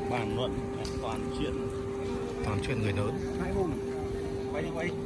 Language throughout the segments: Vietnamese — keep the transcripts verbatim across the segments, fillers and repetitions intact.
Bàn luận toàn chuyện toàn chuyện người lớn. hai vùng quay đi quay.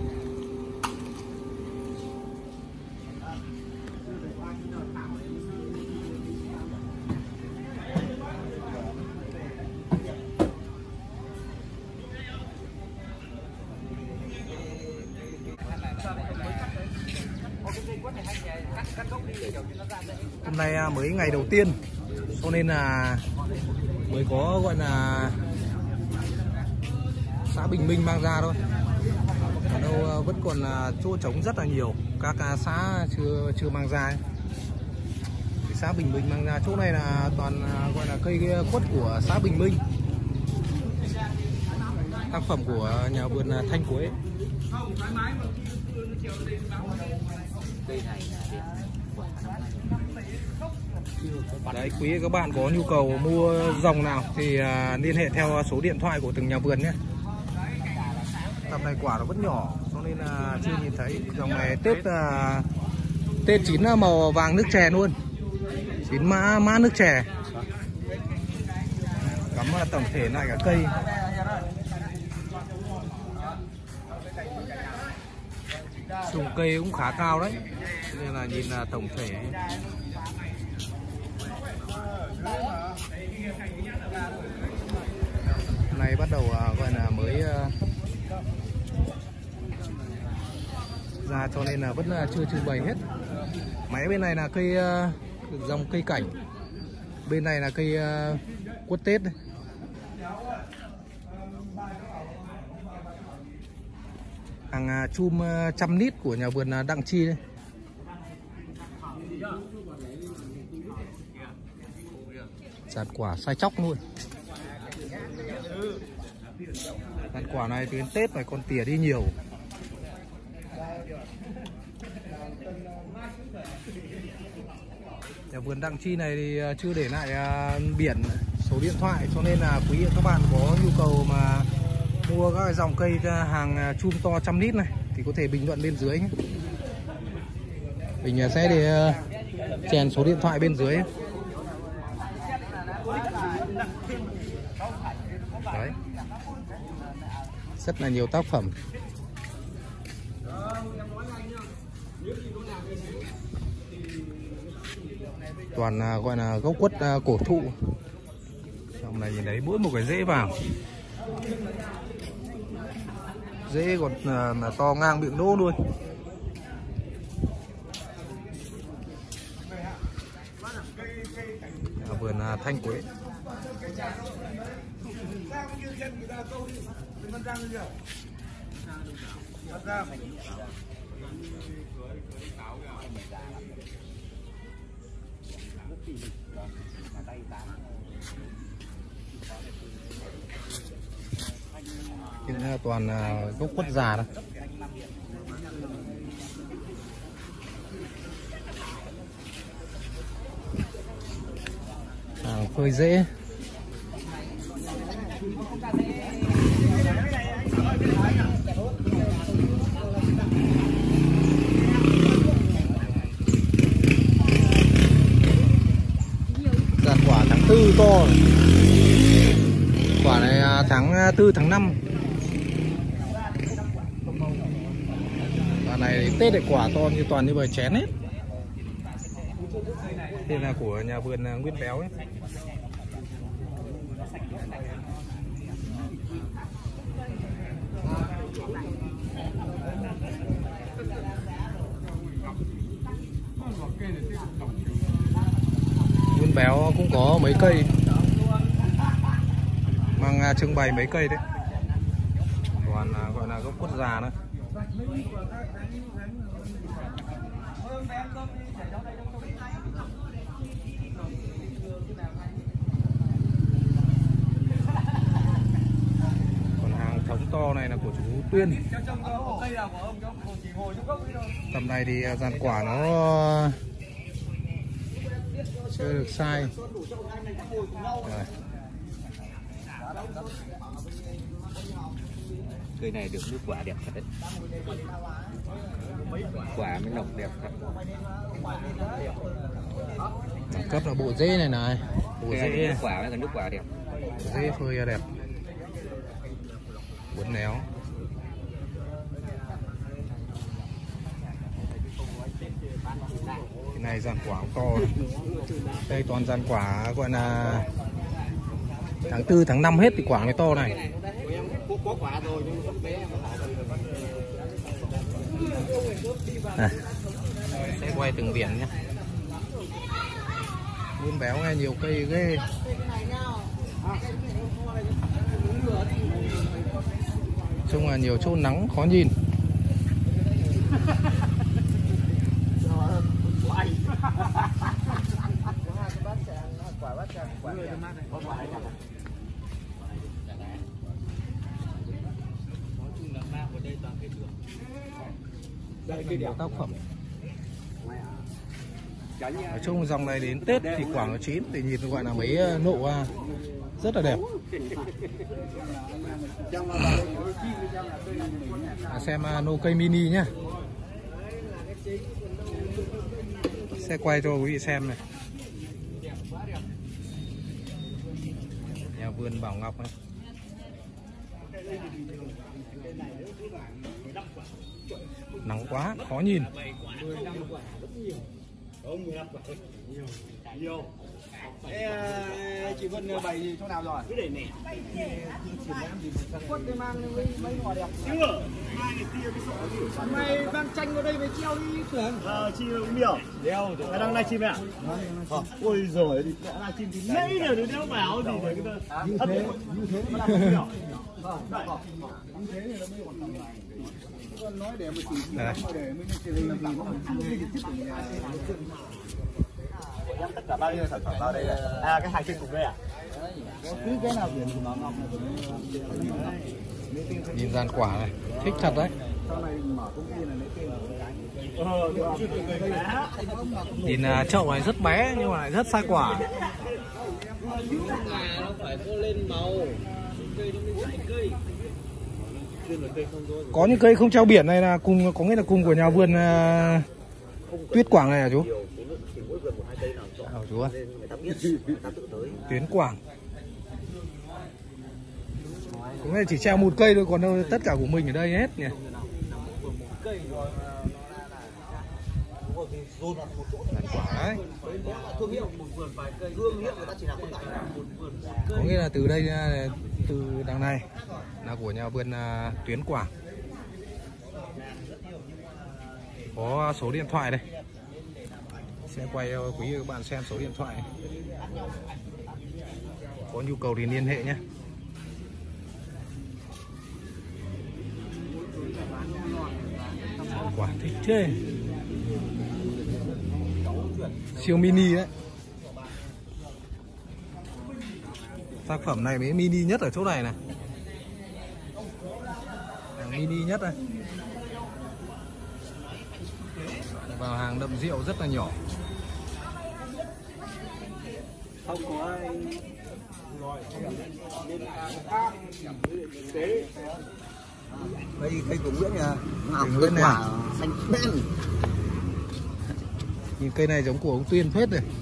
Hôm nay mới ngày đầu tiên cho nên là mới có gọi là xã Bình Minh mang ra thôi. Ở đâu vẫn còn là chỗ trống rất là nhiều, các xã chưa chưa mang ra ấy. Thì xã Bình Minh mang ra chỗ này là toàn gọi là cây quất của xã Bình Minh, tác phẩm của nhà vườn Thanh Quế. Đấy, quý các bạn có nhu cầu mua dòng nào thì à, liên hệ theo số điện thoại của từng nhà vườn nhé. Tầm này quả nó vẫn nhỏ cho nên là chưa nhìn thấy. Dòng này Tết à, Tết chín màu vàng nước chè luôn, chín mã mã nước chè. Cắm tổng thể lại cả cây. Trùng cây cũng khá cao đấy, nên là nhìn là tổng thể. Này bắt đầu uh, gọi là mới uh, ra cho nên là vẫn uh, chưa trưng bày hết. Máy bên này là cây uh, dòng cây cảnh, bên này là cây uh, quất Tết đây. Hàng uh, chum uh, trăm lít của nhà vườn uh, Đặng Chi đây. Giàn quả sai chóc luôn. Giàn quả này đến Tết này còn tỉa đi nhiều. Nhà vườn Đặng Chi này thì chưa để lại biển số điện thoại, cho nên là quý vị các bạn có nhu cầu mà mua các dòng cây hàng chum to trăm lít này thì có thể bình luận bên dưới nhé. Mình sẽ để chèn số điện thoại bên dưới. Đấy, rất là nhiều tác phẩm. Toàn uh, gọi là gốc quất uh, cổ thụ. Trong này nhìn thấy mỗi một cái rễ vào, rễ còn uh, là to ngang miệng đỗ luôn. Ở vườn uh, Thanh Quế. Những toàn gốc quất già đó. Hàng phơi rễ. Giàn quả tháng tư to. Quả này tháng tư tháng năm. Quả này Tết lại quả to như toàn như bời chén hết. Đây là của nhà vườn Nguyễn Béo ấy. Nguyễn Béo cũng có mấy cây mang trưng bày mấy cây đấy, còn gọi là gốc quất già nữa. Còn hàng thống to này là của chú Tuyên. Tầm này thì giàn quả nó chưa được sai. Rồi. Cây này được nước quả đẹp thật đấy. Quả mới nồng đẹp thật. Đẳng cấp là bộ rễ này này. Bộ Cây rễ nước quả với cả nước quả đẹp. Dễ phơi đẹp, uốn néo. Cái này giàn quả to này. Đây toàn giàn quả gọi là tháng tư tháng năm hết thì quả này to này. À, sẽ quay từng biển nhé. Buôn béo nghe nhiều cây ghê. Chung là nhiều chỗ nắng khó nhìn. Nhiều tác phẩm. Nói chung dòng này đến Tết thì quả nó chín thì nhìn gọi là mấy nụ rất là đẹp. À, xem nô cây mini nhá. Sẽ quay cho quý vị xem này. Nhà vườn Bảo Ngọc này. Nắng quá, khó nhìn. Nhiều. Ê, chị Vân bày chỗ nào rồi? Cứ để nè. Quất đi mang mấy ngò đẹp. Chưa. Mày mang tranh vào đây mày treo đi tưởng. Ờ, chi cũng nhiều. Đeo rồi. Mày đang live stream à? Vâng. Ôi giời, live stream thì nãy giờ nó đeo bảo gì để cái như thế, như thế nó làm nhiều. Vâng, vâng. Như thế thì nó mới còn tầm này. Nói để một chỉ để mình truyền hình thì nó tất cả bao nhiêu sản phẩm vào đây này? À, cái hàng trên cùng đây à? Cứ cái nào biển của nó ngọc. Nhìn giàn quả này, thích thật đấy. Nhìn chậu này rất bé nhưng mà lại rất sai quả. Nó phải có lên màu. Cây nó mới dạy cây. Có những cây không treo biển này là cùng, có nghĩa là cùng của nhà vườn uh, Tuyết Quảng này hả chú? À, chú ạ. Tuyến Quảng. Có nghĩa là chỉ treo một cây thôi, còn đâu tất cả của mình ở đây hết nhỉ. Giàn quả đấy. Có nghĩa là từ đây, từ đằng này là của nhà vườn uh, Tuyến Quảng. Có số điện thoại đây. Sẽ quay cho quý vị các bạn xem số điện thoại. Có nhu cầu thì liên hệ nhé. Quả thích chứ. Siêu mini đấy. Tác phẩm này mới mini nhất ở chỗ này này. Hàng mini nhất này. Vào hàng đậm rượu rất là nhỏ. Không có ai đây cây của Nguyễn nha, ngọc Nguyễn này xanh đen. Nhìn cây này giống của ông Tuyên phết này.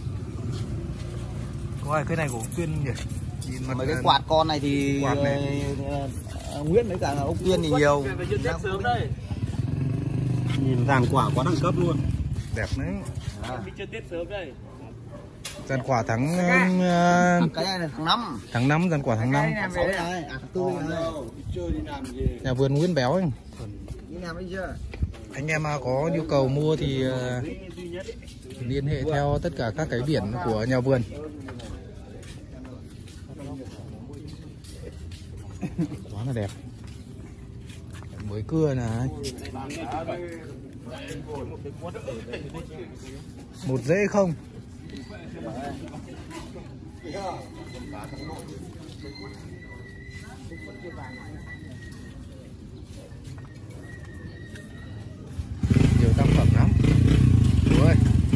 Có ai cây này của ông Tuyên nhỉ? Nhìn mặt mấy cái quạt con này thì quạt này. Uh, Nguyễn với cả ông Tuyên thì nhiều. Nhìn giàn quả quá đẳng cấp luôn. Đẹp đấy. À. Chưa Tết sớm đây. Giàn quả tháng uh, cái này là tháng năm. Tháng năm, giàn quả tháng năm. À, tháng tư này. Nhà vườn Nguyễn Béo ấy. Đi làm đi chưa? Anh em có nhu cầu mua thì uh, liên hệ theo tất cả các cái biển của nhà vườn. Quá là đẹp. Mới cưa này. Một rễ không? Nhiều tác phẩm lắm. Ôi.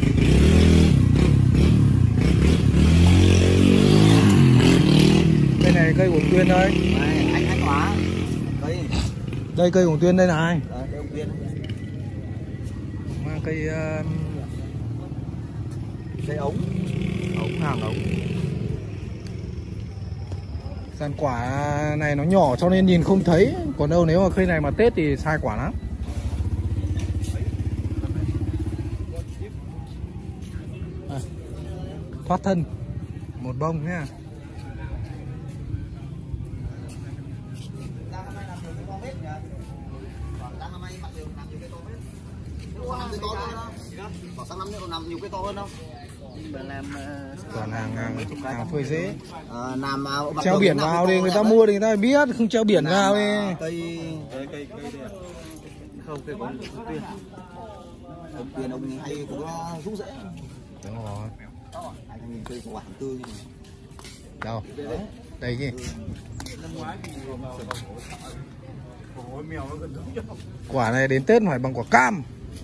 Cây này cây của Tuyên đây. Anh Thanh Hóa. Cây. Đây cây của Tuyên đây này. Đấy, cây của Tuyên. Mang cây uh... cây ống. Ống hàng ống. Dàn quả này nó nhỏ cho nên nhìn không thấy. Còn đâu nếu mà cây này mà Tết thì sai quả lắm. À, thoát thân một bông nhá. Sang năm nữa còn làm nhiều cây to hơn không? Làm toàn hàng hàng, hàng phơi dễ. À, làm treo biển vào thì người ta mua thì người ta biết, không treo biển vào đi. Cây cây cây cây không cây có tiền. Ông tiền ông hay có rũ rễ. Đúng rồi. Anh nhìn cây quả tươi. Đâu? Đây gì? Quả này đến Tết phải bằng quả cam.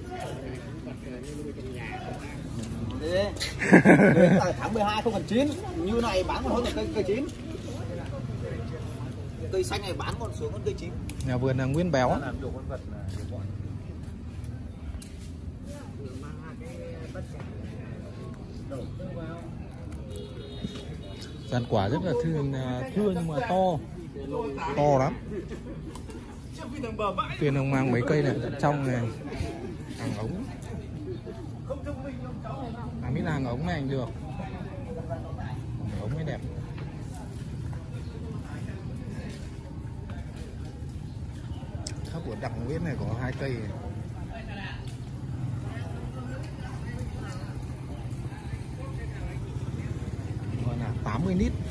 Tháng mười hai không cần chín, như này bán còn hơn là cây cây chín. Cây xanh này bán còn xuống hơn cây chín. Nhà vườn là Nguyên Béo. Dàn quả rất là thưa, thưa nhưng mà to, to lắm. Tuyền ông mang mấy cây này trong này, hàng ống. À, biết là hàng ống này anh được, ống mới đẹp. Thấp của Đặng Nguyễn này có hai cây này. Gọi là tám mươi lít.